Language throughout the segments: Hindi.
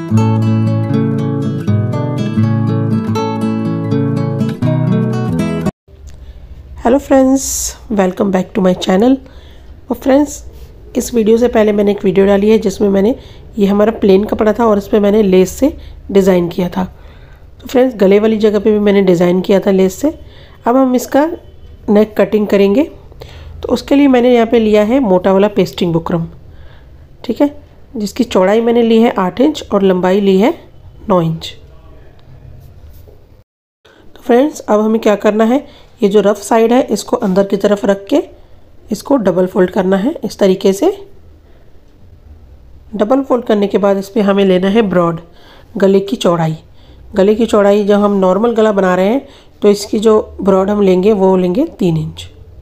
Hello friends, welcome back to my channel. और फ्रेंड्स, इस वीडियो से पहले मैंने एक वीडियो डाली है जिसमें मैंने ये हमारा प्लेन कपड़ा था और इस पर मैंने लेस से डिज़ाइन किया था। तो फ्रेंड्स, गले वाली जगह पे भी मैंने डिज़ाइन किया था लेस से। अब हम इसका नेक कटिंग करेंगे। तो उसके लिए मैंने यहाँ पे लिया है मोटा वाला पेस्टिंग बुकरम, ठीक है, जिसकी चौड़ाई मैंने ली है 8 इंच और लंबाई ली है 9 इंच। तो फ्रेंड्स, अब हमें क्या करना है, ये जो रफ़ साइड है इसको अंदर की तरफ रख के इसको डबल फोल्ड करना है। इस तरीके से डबल फोल्ड करने के बाद इस पर हमें लेना है ब्रॉड गले की चौड़ाई। गले की चौड़ाई जब हम नॉर्मल गला बना रहे हैं तो इसकी जो ब्रॉड हम लेंगे वो लेंगे 3 इंच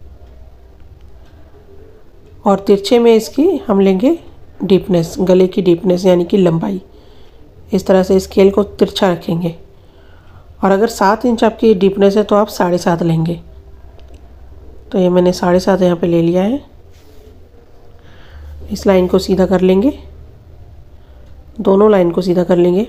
और तिरछे में इसकी हम लेंगे डीपनेस, गले की डीपनेस यानी कि लंबाई। इस तरह से स्केल को तिरछा रखेंगे और अगर 7 इंच आपकी डीपनेस है तो आप 7.5 लेंगे। तो ये मैंने 7.5 यहाँ पे ले लिया है। इस लाइन को सीधा कर लेंगे, दोनों लाइन को सीधा कर लेंगे।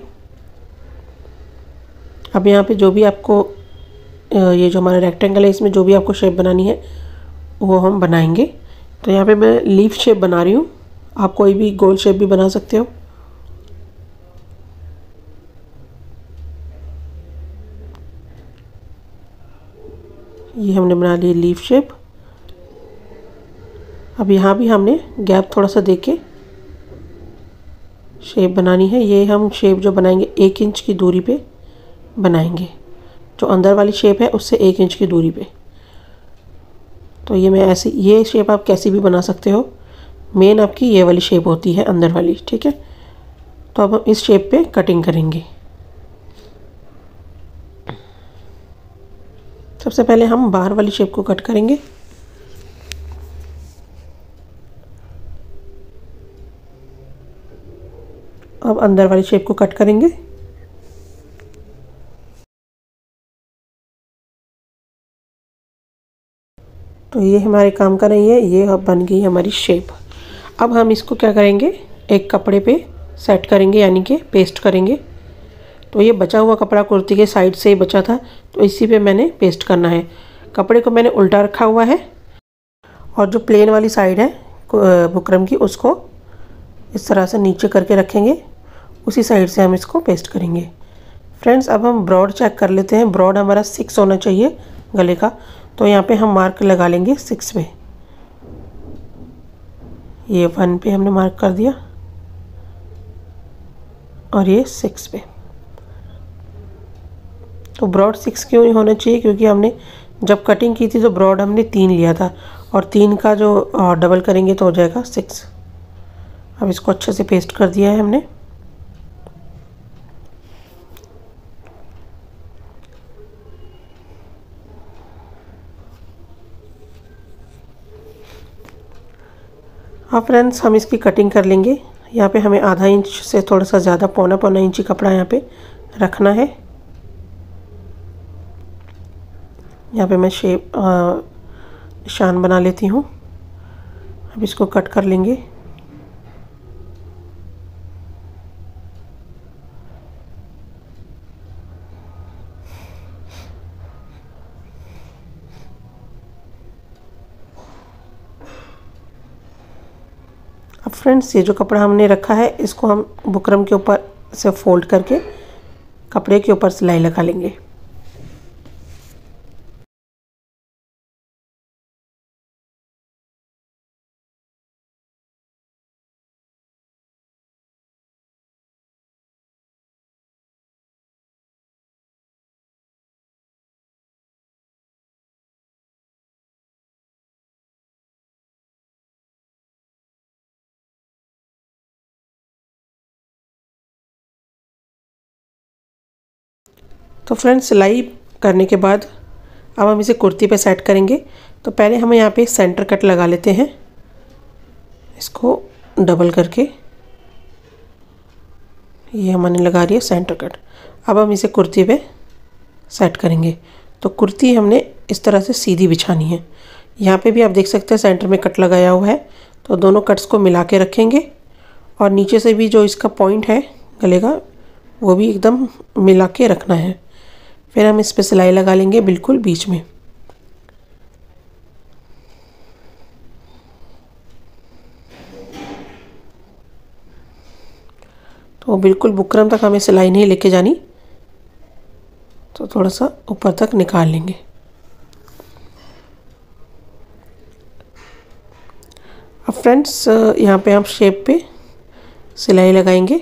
अब यहाँ पे जो भी आपको ये जो हमारा रेक्टेंगल है इसमें जो भी आपको शेप बनानी है वो हम बनाएंगे। तो यहाँ पे मैं लीफ शेप बना रही हूँ, आप कोई भी गोल शेप भी बना सकते हो। ये हमने बना ली लीफ शेप। अब यहाँ भी हमने गैप थोड़ा सा देके शेप बनानी है। ये हम शेप जो बनाएंगे 1 इंच की दूरी पे बनाएंगे, जो अंदर वाली शेप है उससे 1 इंच की दूरी पे। तो ये मैं ऐसी, ये शेप आप कैसी भी बना सकते हो, मेन आपकी ये वाली शेप होती है अंदर वाली, ठीक है। तो अब हम इस शेप पे कटिंग करेंगे। सबसे पहले हम बाहर वाली शेप को कट करेंगे। अब अंदर वाली शेप को कट करेंगे। तो ये हमारे काम का नहीं है, ये अब बन गई हमारी शेप। अब हम इसको क्या करेंगे, एक कपड़े पे सेट करेंगे यानी कि पेस्ट करेंगे। तो ये बचा हुआ कपड़ा कुर्ती के साइड से ही बचा था, तो इसी पे मैंने पेस्ट करना है। कपड़े को मैंने उल्टा रखा हुआ है और जो प्लेन वाली साइड है बुकरम की उसको इस तरह से नीचे करके रखेंगे, उसी साइड से हम इसको पेस्ट करेंगे। फ्रेंड्स, अब हम ब्रॉड चेक कर लेते हैं। ब्रॉड हमारा 6 होना चाहिए गले का। तो यहाँ पे हम मार्क लगा लेंगे 6 पे। ये 1 पे हमने मार्क कर दिया और ये 6 पे। तो ब्रॉड 6 क्यों होना चाहिए, क्योंकि हमने जब कटिंग की थी तो ब्रॉड हमने 3 लिया था और 3 का जो डबल करेंगे तो हो जाएगा 6। अब इसको अच्छे से पेस्ट कर दिया है हमने। अब फ्रेंड्स, हम इसकी कटिंग कर लेंगे। यहाँ पे हमें आधा इंच से थोड़ा सा ज़्यादा, पौना इंच कपड़ा यहाँ पे रखना है। यहाँ पे मैं शेप निशान बना लेती हूँ। अब इसको कट कर लेंगे। अब फ्रेंड्स, ये जो कपड़ा हमने रखा है इसको हम बुकरम के ऊपर से फोल्ड करके कपड़े के ऊपर सिलाई लगा लेंगे। तो फ्रेंड्स, सिलाई करने के बाद अब हम इसे कुर्ती पे सेट करेंगे। तो पहले हम यहाँ पे सेंटर कट लगा लेते हैं, इसको डबल करके। ये हमने लगा रही है सेंटर कट। अब हम इसे कुर्ती पे सेट करेंगे। तो कुर्ती हमने इस तरह से सीधी बिछानी है। यहाँ पे भी आप देख सकते हैं सेंटर में कट लगाया हुआ है। तो दोनों कट्स को मिला के रखेंगे और नीचे से भी जो इसका पॉइंट है गले का, वो भी एकदम मिला के रखना है। फिर हम इस पे सिलाई लगा लेंगे बिल्कुल बीच में। तो बिल्कुल बुकरम तक हमें सिलाई नहीं लेके जानी, तो थोड़ा सा ऊपर तक निकाल लेंगे। अब फ्रेंड्स यहाँ पे हम शेप पे सिलाई लगाएंगे।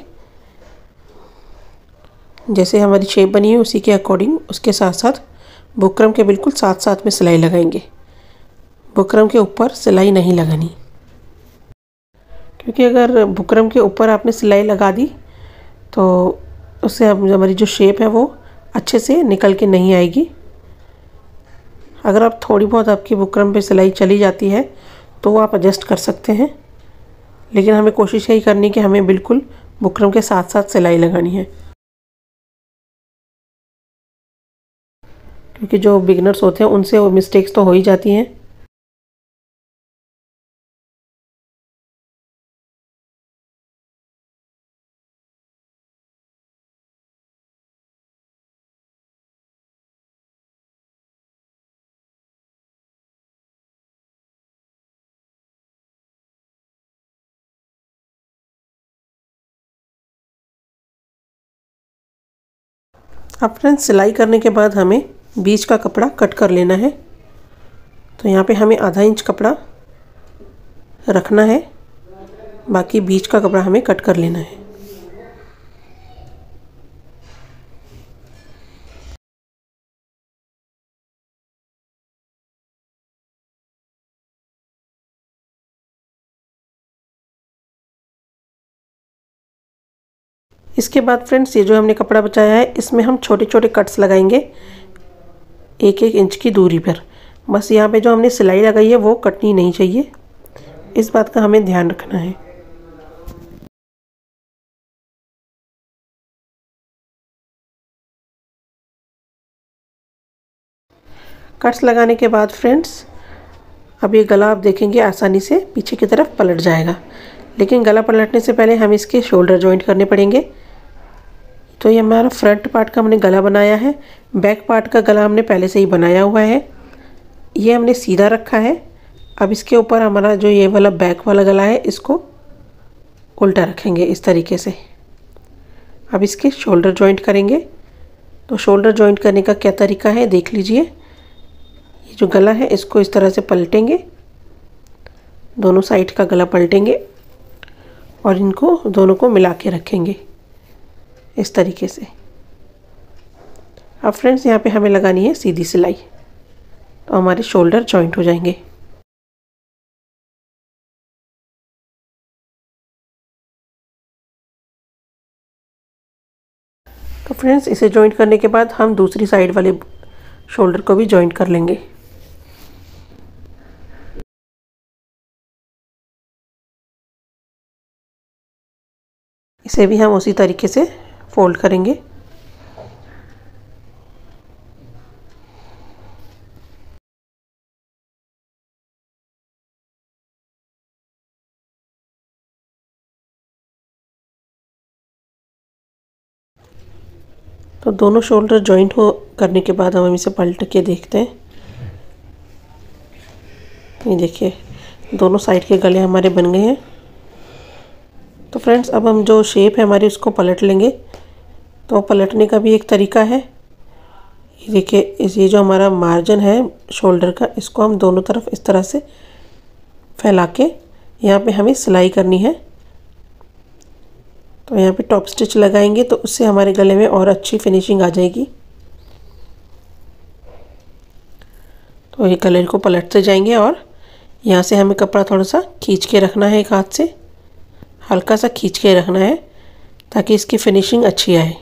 जैसे हमारी शेप बनी है उसी के अकॉर्डिंग, उसके साथ साथ बुकरम के बिल्कुल साथ साथ में सिलाई लगाएंगे। बुकरम के ऊपर सिलाई नहीं लगानी, क्योंकि अगर बुकरम के ऊपर आपने सिलाई लगा दी तो उससे हमारी जो शेप है वो अच्छे से निकल के नहीं आएगी। अगर आप थोड़ी बहुत आपकी बुकरम पे सिलाई चली जाती है तो वो आप एडजस्ट कर सकते हैं, लेकिन हमें कोशिश यही करनी कि हमें बिल्कुल बुकरम के साथ साथ सिलाई लगानी है, क्योंकि जो बिगनर्स होते हैं उनसे वो मिस्टेक्स तो हो ही जाती हैं। अब फ्रेंड्स सिलाई करने के बाद हमें बीच का कपड़ा कट कर लेना है। तो यहाँ पे हमें आधा इंच कपड़ा रखना है, बाकी बीच का कपड़ा हमें कट कर लेना है। इसके बाद फ्रेंड्स ये जो हमने कपड़ा बचाया है इसमें हम छोटे छोटे कट्स लगाएंगे 1-1 इंच की दूरी पर। बस यहाँ पे जो हमने सिलाई लगाई है वो कटनी नहीं चाहिए, इस बात का हमें ध्यान रखना है। कट्स लगाने के बाद फ्रेंड्स अब ये गला आप देखेंगे आसानी से पीछे की तरफ पलट जाएगा, लेकिन गला पलटने से पहले हम इसके शोल्डर जॉइंट करने पड़ेंगे। तो ये हमारा फ्रंट पार्ट का हमने गला बनाया है, बैक पार्ट का गला हमने पहले से ही बनाया हुआ है, ये हमने सीधा रखा है। अब इसके ऊपर हमारा जो ये वाला बैक वाला गला है इसको उल्टा रखेंगे इस तरीके से। अब इसके शोल्डर जॉइंट करेंगे। तो शोल्डर जॉइंट करने का क्या तरीका है देख लीजिए। ये जो गला है इसको इस तरह से पलटेंगे, दोनों साइड का गला पलटेंगे और इनको दोनों को मिला के रखेंगे इस तरीके से। अब फ्रेंड्स यहाँ पे हमें लगानी है सीधी सिलाई, तो हमारे शोल्डर जॉइंट हो जाएंगे। तो फ्रेंड्स इसे जॉइंट करने के बाद हम दूसरी साइड वाले शोल्डर को भी जॉइंट कर लेंगे। इसे भी हम उसी तरीके से फोल्ड करेंगे। तो दोनों शोल्डर जॉइंट हो करने के बाद हम इसे पलट के देखते हैं। ये देखिए दोनों साइड के गले हमारे बन गए हैं। तो फ्रेंड्स अब हम जो शेप है हमारी उसको पलट लेंगे। तो पलटने का भी एक तरीका है। ये देखिए ये जो हमारा मार्जिन है शोल्डर का, इसको हम दोनों तरफ इस तरह से फैला के यहाँ पे हमें सिलाई करनी है। तो यहाँ पे टॉप स्टिच लगाएंगे तो उससे हमारे गले में और अच्छी फिनिशिंग आ जाएगी। तो ये गले को पलटते जाएंगे और यहाँ से हमें कपड़ा थोड़ा सा खींच के रखना है, एक हाथ से हल्का सा खींच के रखना है ताकि इसकी फिनिशिंग अच्छी आए।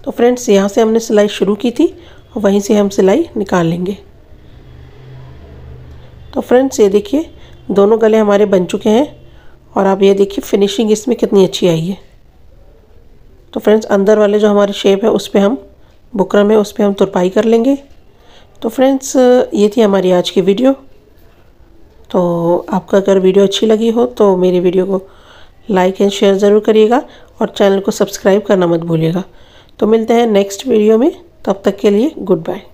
तो फ्रेंड्स यहाँ से हमने सिलाई शुरू की थी और वहीं से हम सिलाई निकाल लेंगे। तो फ्रेंड्स ये देखिए दोनों गले हमारे बन चुके हैं और आप ये देखिए फिनिशिंग इसमें कितनी अच्छी आई है। तो फ्रेंड्स अंदर वाले जो हमारी शेप है उस पर हम बुकरम है उस पर हम तुरपाई कर लेंगे। तो फ्रेंड्स ये थी हमारी आज की वीडियो। तो आपको अगर वीडियो अच्छी लगी हो तो मेरी वीडियो को लाइक एंड शेयर ज़रूर करिएगा और चैनल को सब्सक्राइब करना मत भूलिएगा। तो मिलते हैं नेक्स्ट वीडियो में, तब तक के लिए गुड बाय।